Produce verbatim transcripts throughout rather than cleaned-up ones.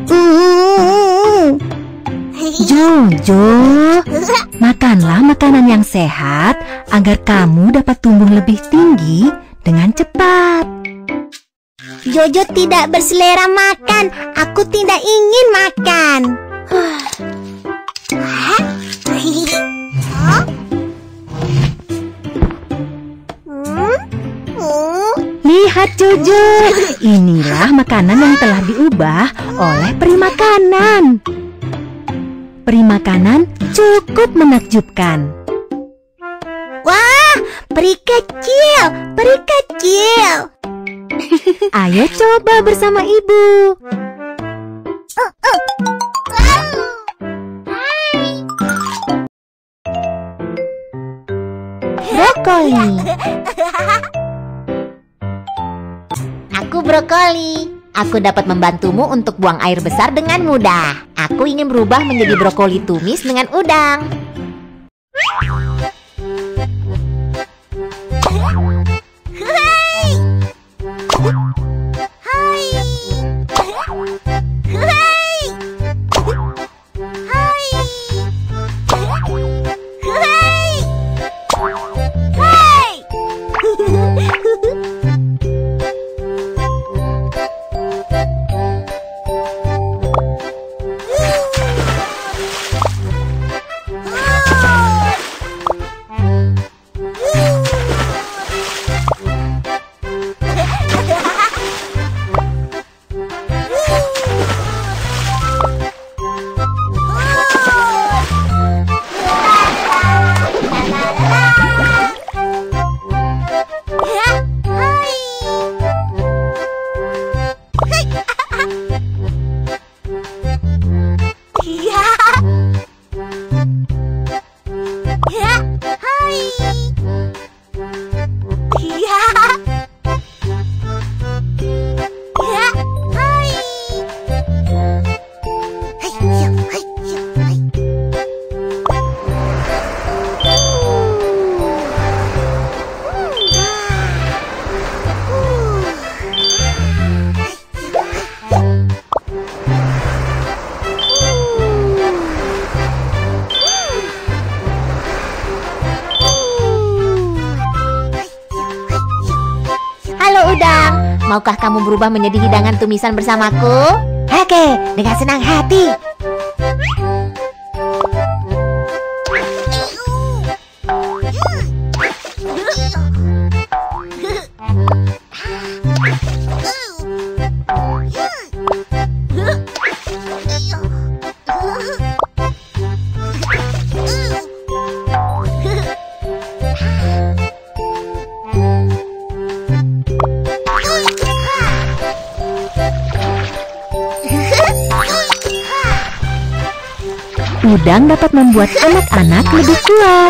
Uh. Jojo, makanlah makanan yang sehat agar kamu dapat tumbuh lebih tinggi dengan cepat. Jojo tidak berselera makan. Aku tidak ingin makan. Lihat Jojo, inilah makanan yang telah diubah oleh peri makanan. Peri makanan cukup menakjubkan. Wah, peri kecil, peri kecil. Ayo coba bersama ibu. Brokoli. Aku brokoli. Aku dapat membantumu untuk buang air besar dengan mudah. Aku ingin berubah menjadi brokoli tumis dengan udang. Maukah kamu berubah menjadi hidangan tumisan bersamaku? Oke, dengan senang hati. Udang dapat membuat anak-anak lebih kuat.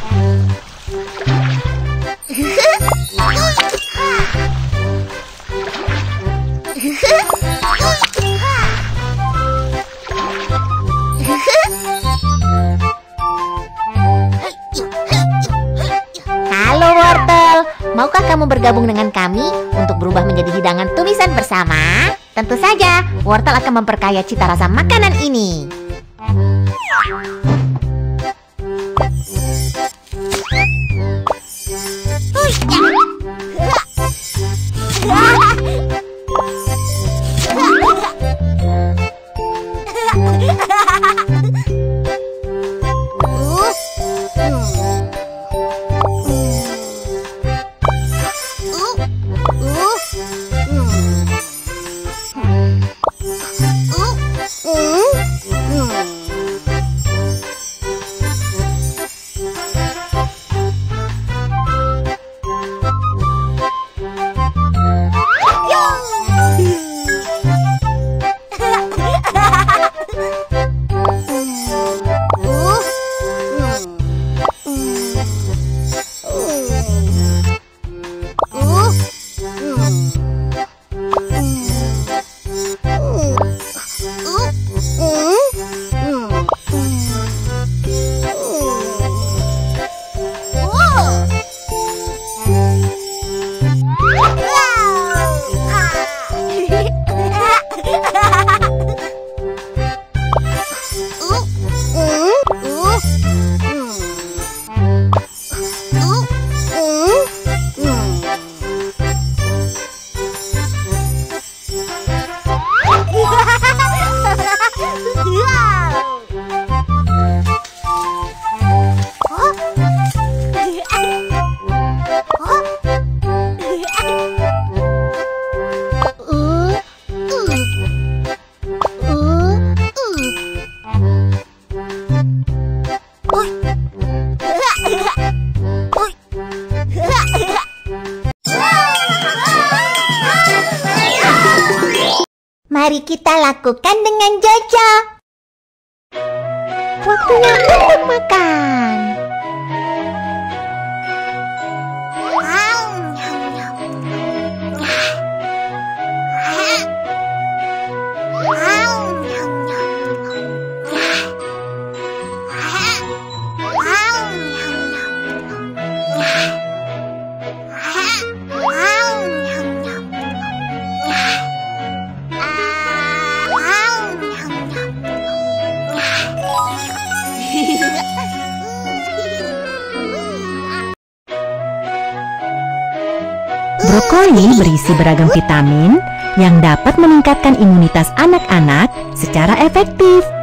Halo wortel, maukah kamu bergabung dengan kami untuk berubah menjadi hidangan tumisan bersama? Tentu saja, wortel akan memperkaya cita rasa makanan ini. Mari kita lakukan dengan Jojo. Waktunya untuk makan. Brokoli berisi beragam vitamin yang dapat meningkatkan imunitas anak-anak secara efektif.